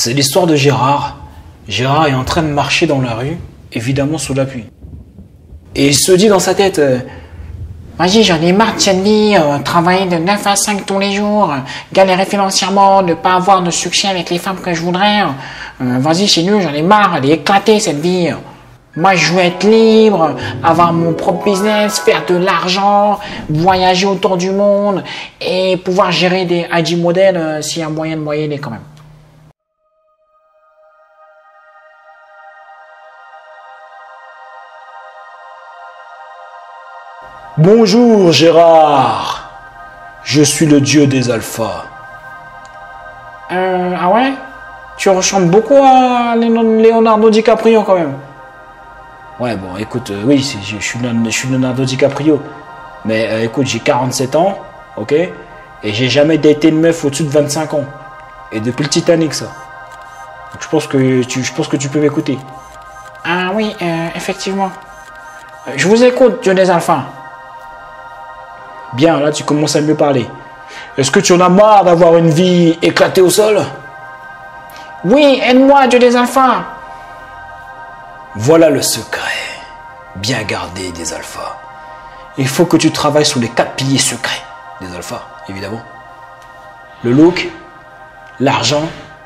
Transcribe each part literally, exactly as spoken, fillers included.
C'est l'histoire de Gérard. Gérard est en train de marcher dans la rue, évidemment sous la pluie. Et il se dit dans sa tête, euh, vas-y, j'en ai marre de cette vie, euh, travailler de neuf à cinq tous les jours, euh, galérer financièrement, ne pas avoir de succès avec les femmes que je voudrais. Euh, vas-y, c'est nul, j'en ai marre, elle est éclatée cette vie. Moi, je veux être libre, avoir mon propre business, faire de l'argent, voyager autour du monde et pouvoir gérer des I G modèles euh, s'il y a moyen de moyenner quand même. bonjour Gérard, je suis le dieu des alphas. Euh, ah ouais? Tu ressembles beaucoup à Leonardo DiCaprio quand même. Ouais, bon, écoute, euh, oui, je, je, suis, je suis Leonardo DiCaprio. Mais euh, écoute, j'ai quarante-sept ans, ok? Et j'ai jamais daté une meuf au-dessus de vingt-cinq ans. Et depuis le Titanic, ça. Donc je pense que tu, je pense que tu peux m'écouter. Ah oui, euh, effectivement. Je vous écoute, dieu des alphas. Bien, là, tu commences à mieux parler. Est-ce que tu en as marre d'avoir une vie éclatée au sol? Oui, aide-moi, dieu des alphas. Voilà le secret. Bien gardé des alphas. Il faut que tu travailles sur les quatre piliers secrets des alphas, évidemment. Le look, l'argent,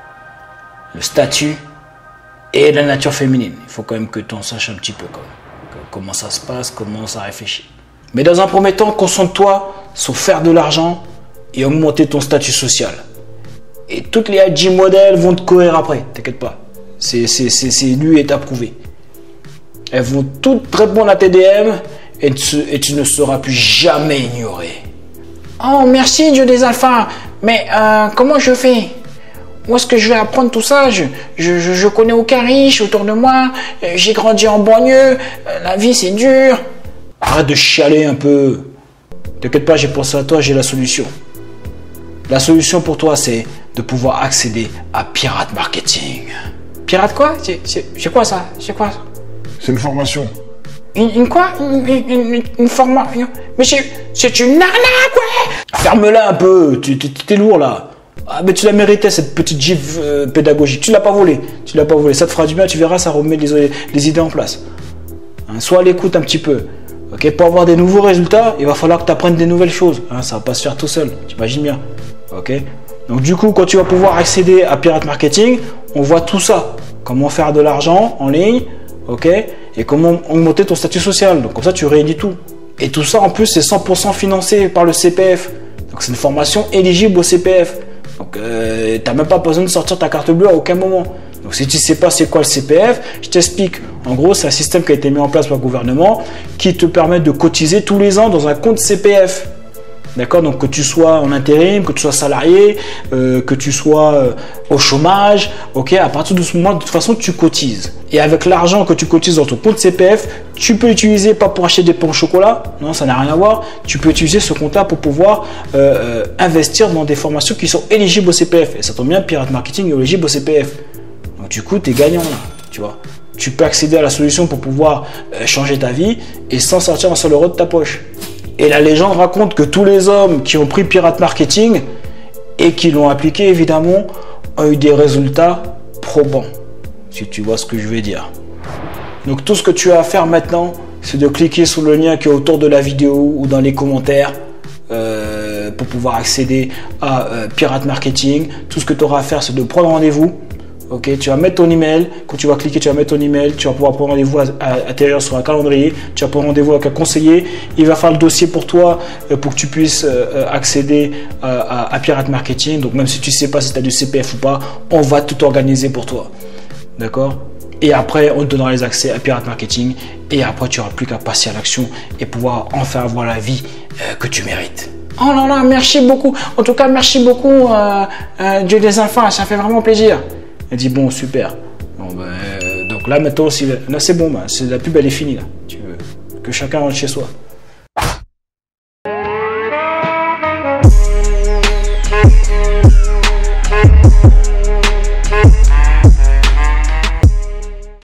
le statut et la nature féminine. Il faut quand même que tu en saches un petit peu quand même. Comment ça se passe, comment ça réfléchit. Mais dans un premier temps, concentre-toi sur faire de l'argent et augmenter ton statut social. Et toutes les I G modèles vont te courir après, t'inquiète pas. C'est lu et approuvé. Elles vont toutes répondre à tes D M et tu, et tu ne seras plus jamais ignoré. Oh, merci, dieu des alphas. Mais euh, comment je fais? Où est-ce que je vais apprendre tout ça? Je, je, je, je connais aucun riche autour de moi. J'ai grandi en banlieue. La vie, c'est dur. Arrête de chialer un peu. T'inquiète pas, j'ai pensé à toi, j'ai la solution. La solution pour toi, c'est de pouvoir accéder à Pirate Marketing. Pirate quoi? C'est quoi ça? C'est quoi ça? C'est une formation. Une, une quoi? Une, une, une, une formation? Mais c'est une arnaque, ouais! Ferme-la un peu, tu t'es lourd là. Ah, mais tu la méritais cette petite gifle euh, pédagogique. Tu l'as pas volée. Tu l'as pas volée. Ça te fera du bien, tu verras, ça remet les, les idées en place. Hein, sois à l'écoute un petit peu. Okay, pour avoir des nouveaux résultats, il va falloir que tu apprennes des nouvelles choses. Hein, ça va pas se faire tout seul. Tu imagines bien. Okay. Donc du coup, quand tu vas pouvoir accéder à Pirate Marketing, on voit tout ça. Comment faire de l'argent en ligne, ok, et comment augmenter ton statut social. Donc comme ça, tu réunis tout. Et tout ça, en plus, c'est cent pour cent financé par le C P F. Donc c'est une formation éligible au C P F. Donc euh, tu n'as même pas besoin de sortir ta carte bleue à aucun moment. Donc si tu ne sais pas c'est quoi le C P F, je t'explique. En gros, c'est un système qui a été mis en place par le gouvernement qui te permet de cotiser tous les ans dans un compte C P F. D'accord? Donc que tu sois en intérim, que tu sois salarié, euh, que tu sois euh, au chômage, ok, à partir de ce moment, de toute façon, tu cotises. Et avec l'argent que tu cotises dans ton compte C P F, tu peux l'utiliser pas pour acheter des pains au chocolat, non, ça n'a rien à voir. Tu peux utiliser ce compte-là pour pouvoir euh, euh, investir dans des formations qui sont éligibles au C P F. Et ça tombe bien, Pirate Marketing est éligible au C P F. Donc du coup, tu es gagnant là, tu vois. Tu peux accéder à la solution pour pouvoir euh, changer ta vie et sans sortir un seul euro de ta poche. Et la légende raconte que tous les hommes qui ont pris Pirate Marketing et qui l'ont appliqué, évidemment, ont eu des résultats probants. Si tu vois ce que je veux dire. Donc tout ce que tu as à faire maintenant, c'est de cliquer sur le lien qui est autour de la vidéo ou dans les commentaires euh, pour pouvoir accéder à euh, Pirate Marketing. Tout ce que tu auras à faire, c'est de prendre rendez-vous. Ok, tu vas mettre ton email. Quand tu vas cliquer, tu vas mettre ton email. Tu vas pouvoir prendre rendez-vous à, à, à l'intérieur sur un calendrier. Tu vas prendre rendez-vous avec un conseiller. Il va faire le dossier pour toi euh, pour que tu puisses euh, accéder euh, à, à Pirate Marketing. Donc même si tu ne sais pas si tu as du C P F ou pas, on va tout organiser pour toi. D'accord? Et après, on te donnera les accès à Pirate Marketing. Et après, tu n'auras plus qu'à passer à l'action et pouvoir enfin avoir la vie euh, que tu mérites. Oh là là, merci beaucoup. En tout cas, merci beaucoup, euh, euh, Dieu des alphas. Ça fait vraiment plaisir. Elle dit bon, super. Bon, ben, euh, donc là maintenant, si, là c'est bon, ben, la pub elle est finie là. Tu veux que chacun rentre chez soi.